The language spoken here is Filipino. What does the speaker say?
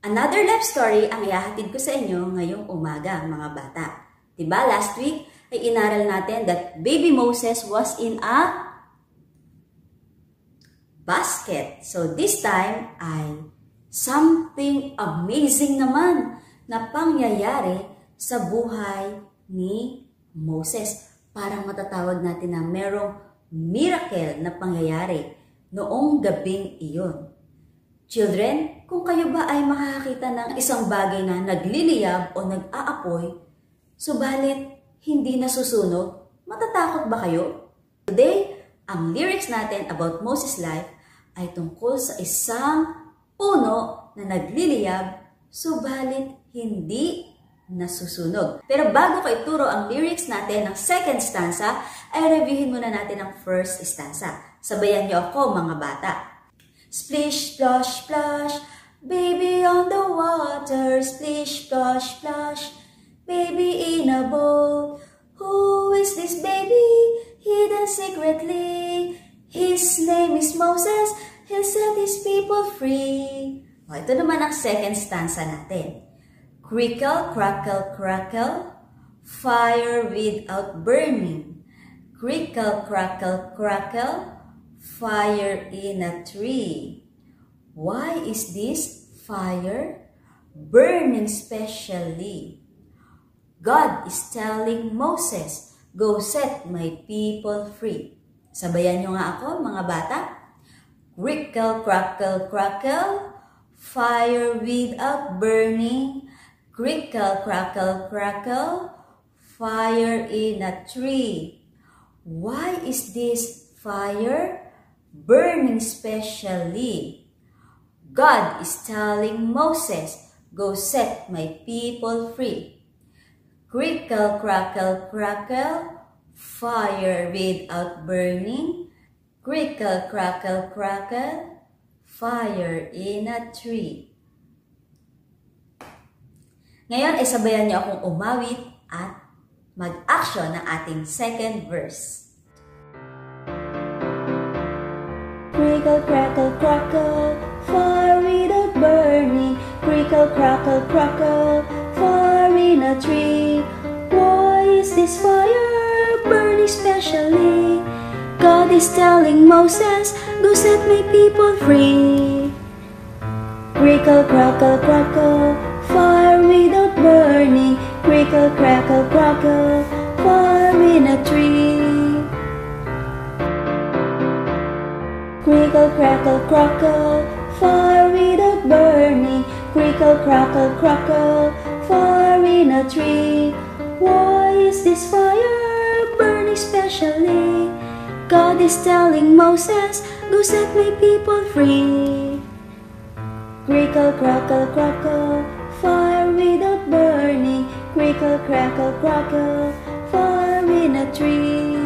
Another love story ang ihahatid ko sa inyo ngayong umaga, mga bata. Diba last week ay inaral natin that baby Moses was in a basket. So this time ay something amazing naman na pangyayari sa buhay ni Moses. Parang matatawag natin na merong miracle na pangyayari noong gabing iyon. Children, kung kayo ba ay makakakita ng isang bagay na nagliliyab o nag-aapoy, subalit hindi nasusunog, matatakot ba kayo? Today, ang lyrics natin about Moses' life ay tungkol sa isang puno na nagliliyab, subalit hindi nasusunog. Pero bago ko ituro ang lyrics natin ng second stanza, ay reviewin muna natin ang first stanza. Sabayan niyo ako, mga bata. Splish, splash, splash, baby on the water. Splish, splash, splash, baby in a boat. Who is this baby, hidden secretly? His name is Moses, he'll set his people free. O, ito naman ang second stanza natin. Crickle, crackle, crackle, fire without burning. Crickle, crackle, crackle, fire in a tree. Why is this fire burning specially? God is telling Moses, go set my people free. Sabayan nyo nga ako, mga bata. Crickle, crackle, crackle, fire without burning. Crickle, crackle, crackle, fire in a tree. Why is this fire burning specially? God is telling Moses, go set my people free. Crickle, crackle, crackle, fire without burning. Crickle, crackle, crackle, fire in a tree. Ngayon ay sabayan niyo akong umawit at mag-action ng ating second verse. Crickle, crackle, crackle, fire without burning. Crickle, crackle, crackle, fire in a tree. Why is this fire burning specially? God is telling Moses, go set my people free. Crickle, crackle, crackle, fire without burning. Crickle, crackle, crackle, fire in a tree. Crickle, crackle, crackle, fire without burning. Crickle, crackle, crackle, fire in a tree. Why is this fire burning specially? God is telling Moses, go set my people free. Crickle, crackle, crackle, fire without burning. Crickle, crackle, crackle, fire in a tree.